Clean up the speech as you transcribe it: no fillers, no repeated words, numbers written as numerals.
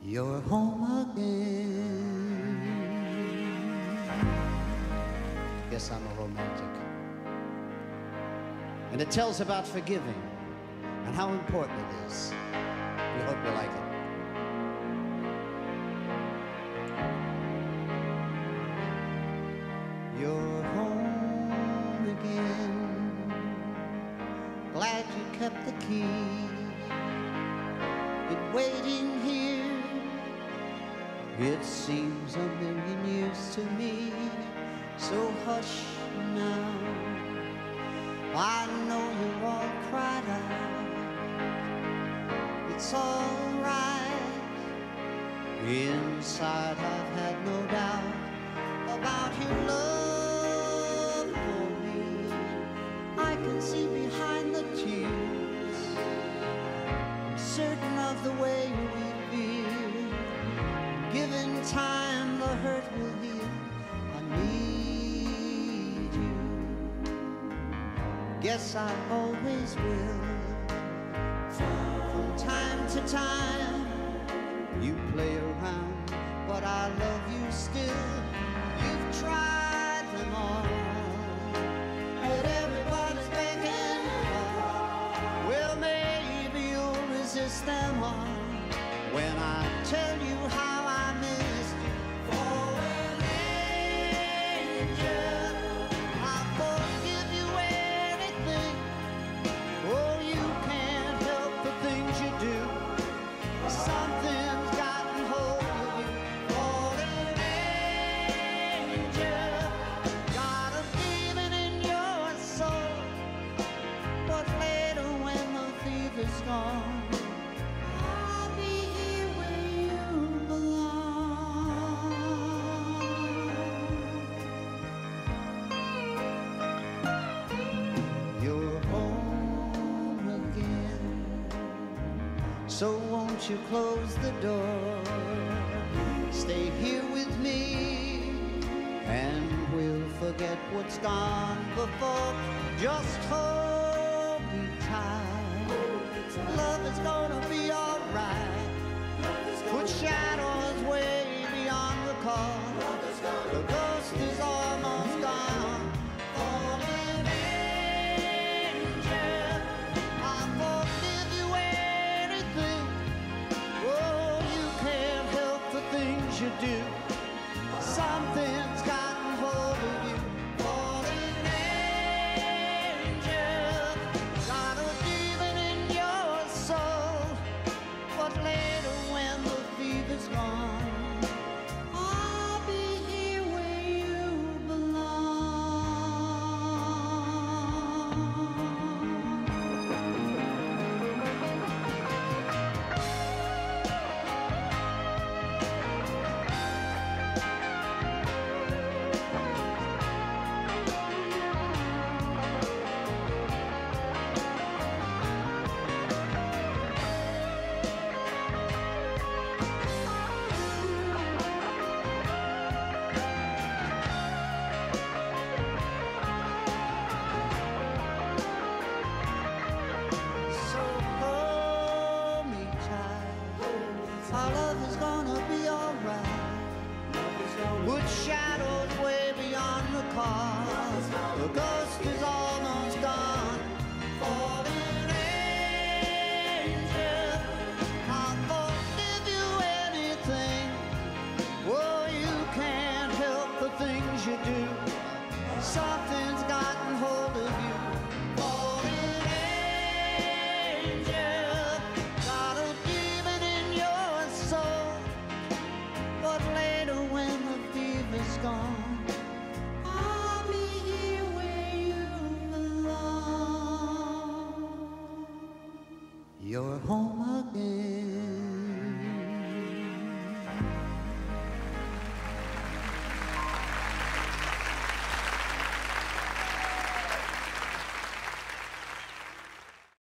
You're home again. Guess I'm a romantic. And it tells about forgiving and how important it is. We hope you like it. You're home again. Glad you kept the key. Been waiting here. It seems a million years to me. So hush now. I know you're all cried out. It's all right. Inside I've had no doubt about your love for me. I can see behind the tears, certain of the way we feel. Given time, the hurt will heal. I need you. Guess I always will. From time to time, you play around, but I love you still. You've tried them all, but everybody's begging for. Well, maybe you'll resist them all when I tell you how I missed you. For an angel, I'll forgive you anything. Oh, you can't help the things you do. Something's gotten hold of you. For an angel, got a demon in your soul. But later when the fever's gone, so won't you close the door? Stay here with me, and we'll forget what's gone before. Just hold me tight. Love is gonna be alright. Put shadows way beyond the call. The ghost is almost gone. For an angel, I'll forgive you anything. Oh, you can't help the things you do. Something's gotten hold of you. For an angel, got a demon in your soul. But later when the fever's gone, I'll be here where you Put shadows way beyond the car. The ghost